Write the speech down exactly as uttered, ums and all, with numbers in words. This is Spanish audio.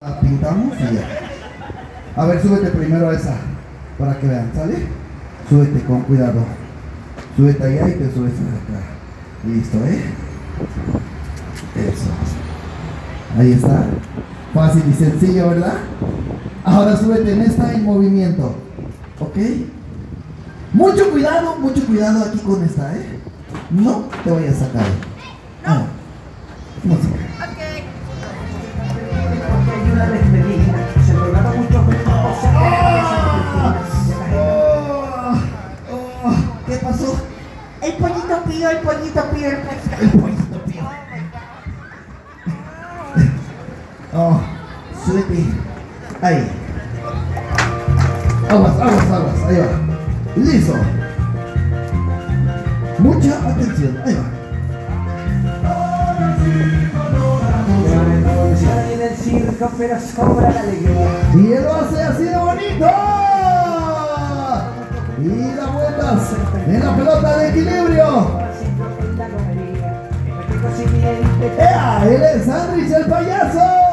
La pintamos y ya. A ver, súbete primero a esa para que vean, ¿sale? Súbete con cuidado. Súbete allá y te subes acá. Listo, ¿eh? Eso. Ahí está. Fácil y sencillo, ¿verdad? Ahora súbete en esta en movimiento. ¿Ok? Mucho cuidado, mucho cuidado aquí con esta, ¿eh? No te vayas a caer. Ah, música. ¿Qué pasó? El pollito pío, el pollito pío, el pollito El pollito pío. Oh, súbete. Ahí. Aguas, aguas, aguas. Ahí va. Listo. Mucha atención. Ahí va. del circo, pero sobra la alegría. Y él lo hace así de bonito. Y da vueltas en la pelota de equilibrio. ¡Ea! Él es Sandrich el payaso.